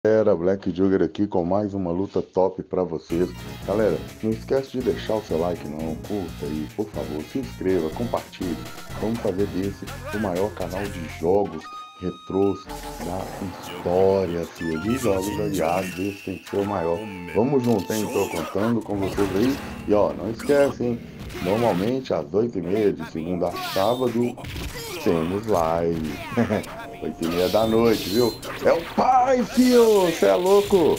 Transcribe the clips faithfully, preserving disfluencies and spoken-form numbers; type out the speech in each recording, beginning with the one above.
Galera, Black Jugger aqui com mais uma luta top pra vocês. Galera, não esquece de deixar o seu like não, curta aí, por favor, se inscreva, compartilhe. Vamos fazer desse o maior canal de jogos retrôs da história, filho, de jogos aliados, esse tem que ser o maior. Vamos junto, hein? Tô contando com vocês aí. E ó, não esquece, hein? Normalmente às oito e meia de segunda a sábado temos live. Oito e meia da noite, viu? É o pai, fio! Você é louco?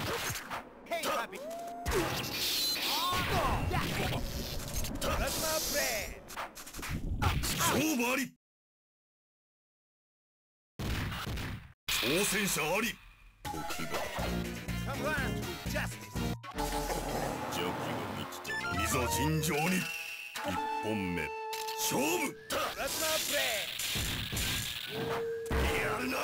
Hey, puppy. あり。挑戦者あり。時が邪気が満ちたな。いざ尋常に。一本目勝負。やるな。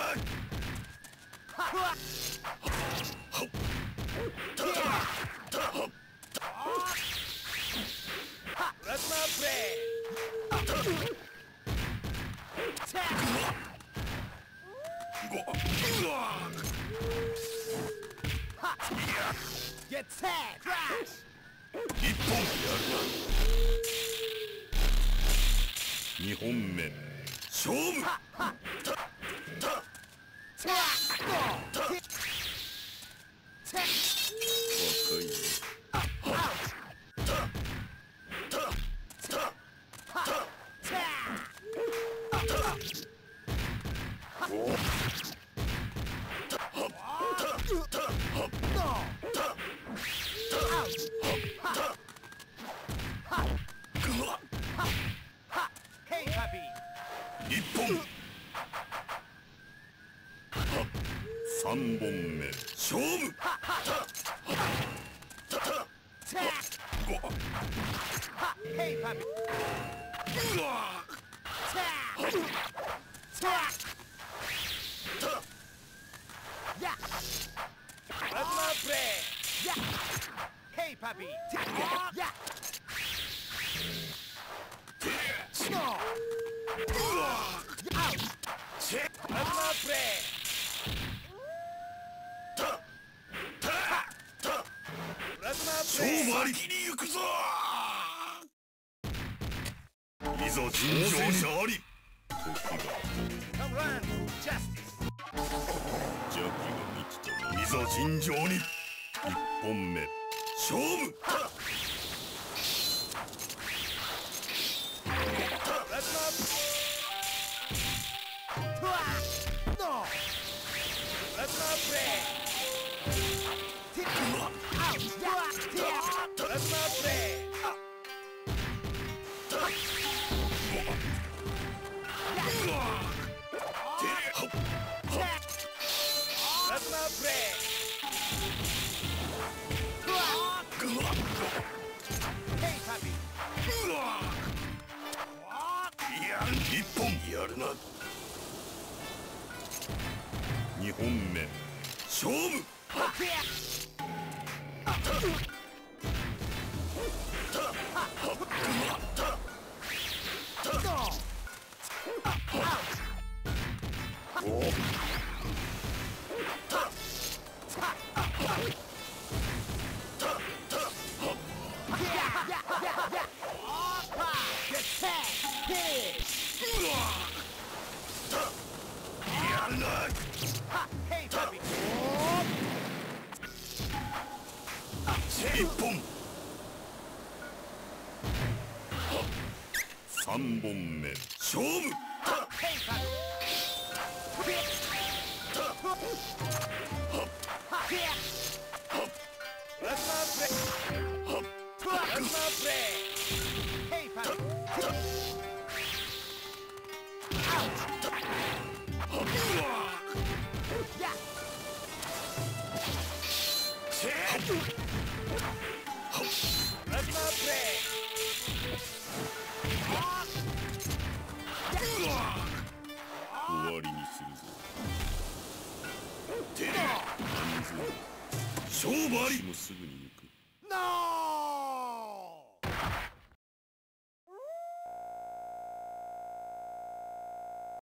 Get set! Crash! 一本やるな。二本目勝負。若いね。 Hey, puppy! 一本。三本目勝負。 Hey, puppy! Yeah! Plasma break! Yeah! Hey, puppy! Yeah! No! Out! Plasma break! Plasma 勝 break! 負ありに行くぞ。いざ尋常者あり。時が Come run! Justice! 邪気が満ちたな。いざ尋常に。一本目勝負。 Plasma No! Plasma break! Out! Yeah! Plasma break! Plasma break! Hey, puppy! やる。一本やるな。二本目勝負。 やるな。 Hey, puppy! 一本。三本目勝負。 Hey, puppy! Plasma break! Plasma break! Hey, puppy! Out! Yeah! Plasma break! 終わりにするぞ。てめえ、なんぞ勝負あり。もうすぐに行く。 No!